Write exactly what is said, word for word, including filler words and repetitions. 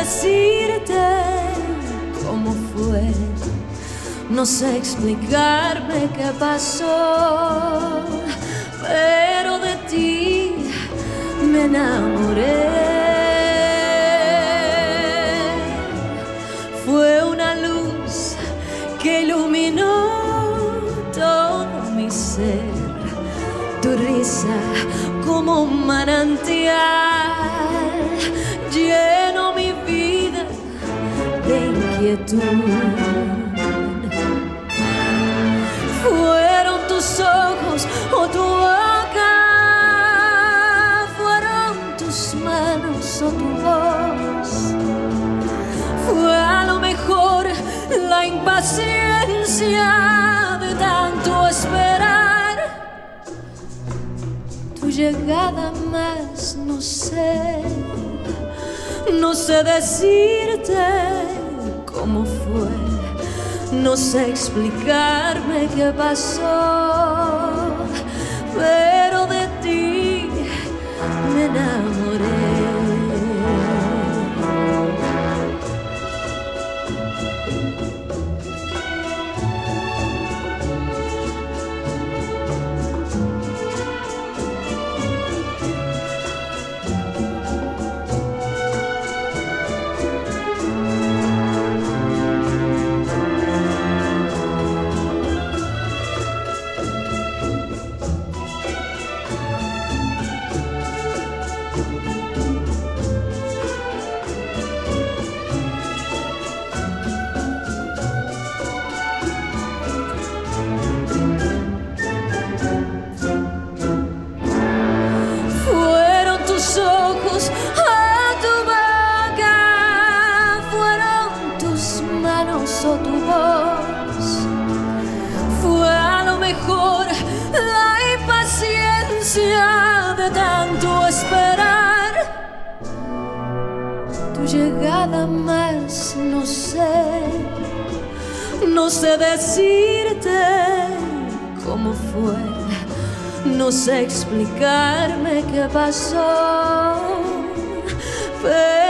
decirte cómo fue, no sé explicarme qué pasó, pero de ti me enamoré. Fue una luz que iluminó todo mi ser, tu risa como un manantial llenó mi vida de inquietud. Fueron tus ojos o tu boca, fueron tus manos o tu voz. Fue a lo mejor la impaciencia de tanto esperar tu llegada, más no sé, no sé decirte cómo fue, no sé explicarme qué pasó, pero de ti me enamoré. O tu voz, fue a lo mejor la impaciencia de tanto esperar tu llegada, más no sé, no sé decirte cómo fue, no sé explicarme qué pasó, pero